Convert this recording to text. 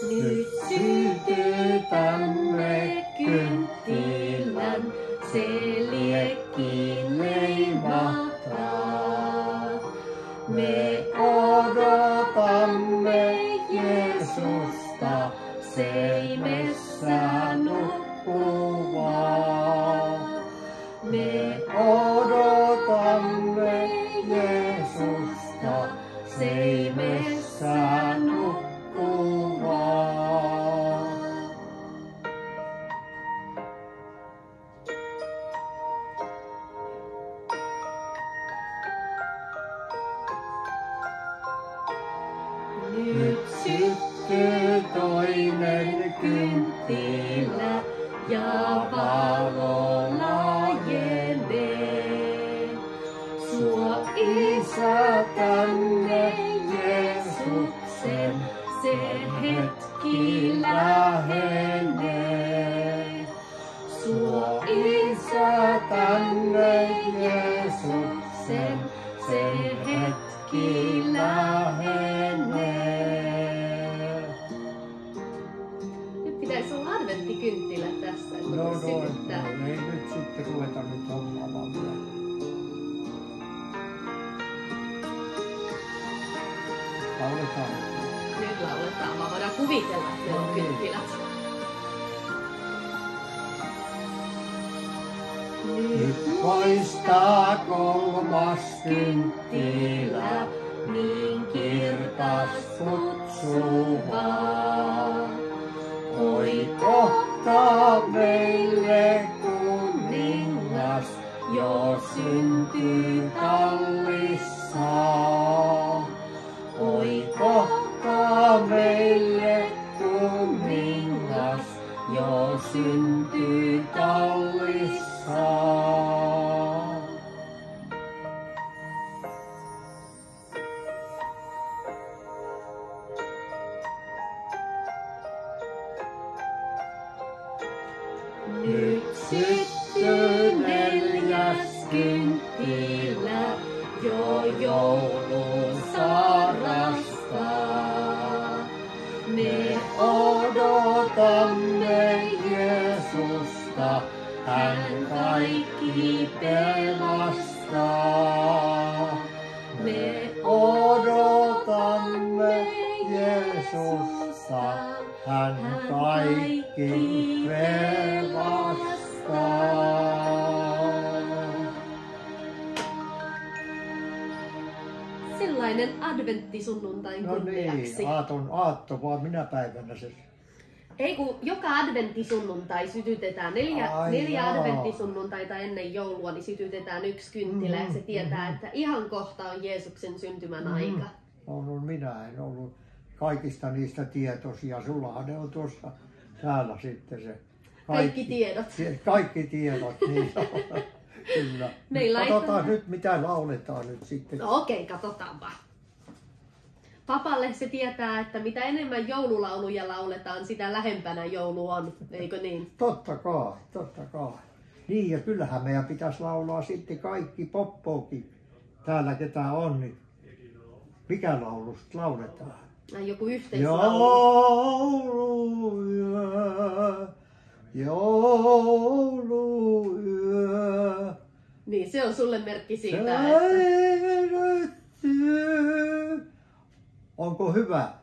Nyt sytytämme kynttilän, se liekki leimahtaa. Me odotamme Jeesusta, seimessä nukkuvaa. Me odotamme Jeesusta, seimessä nukkuvaa. Nyt syttyy toinen kynttilä ja valo laajenee. Suo Isä tänne Jeesuksen, se hetki lähenee. Suo Isä tänne Jeesuksen, se hetki lähenee. Nyt pitäisi olla adventtikynttilä tässä, että No, sytyttää. ei nyt sitten ruveta nyt hommaamaan vielä. Lauletaan. Nyt lauletaan, vaan voidaan kuvitella, että ne on kynttilät. Nyt paistaa kolmas kynttilä, niin kirkas kutsuvaa. Oi kohta meille kuningas, jo syntyy tallissa. Oi kohta meille kuningas, jo syntyy tallissa. Nyt syttyy neljäs kynttilä, jo joulun sarastaa. Me odotamme Jeesusta, hän kaikki pelastaa. Me odotamme Jeesusta, hän kaikki pelastaa. Sellainen adventtisunnuntain No kunniaksi. niin, aatto vaan minä päivänä se. Ei kun joka adventtisunnuntai sytytetään, neljä adventtisunnuntaita ennen joulua, niin sytytetään yksi kynttilä ja se tietää, että ihan kohta on Jeesuksen syntymän aika. Minä en ollut kaikista niistä tietoisia. Sullahan ne on tuossa täällä sitten se. Kaikki tiedot. Kaikki tiedot, niin kyllä. Katsotaan nyt mitä lauletaan nyt sitten. No okei, katsotaan vaan. Papalle se tietää, että mitä enemmän joululauluja lauletaan, sitä lähempänä joulu on, eikö niin? Totta kai. Niin ja kyllähän meidän pitäisi laulaa sitten kaikki poppoakin täällä ketä on, niin mikä laulusta lauletaan? Joku yhteislaulu. Jouluyö. Niin, se on sulle merkki siitä, että... Onko hyvä?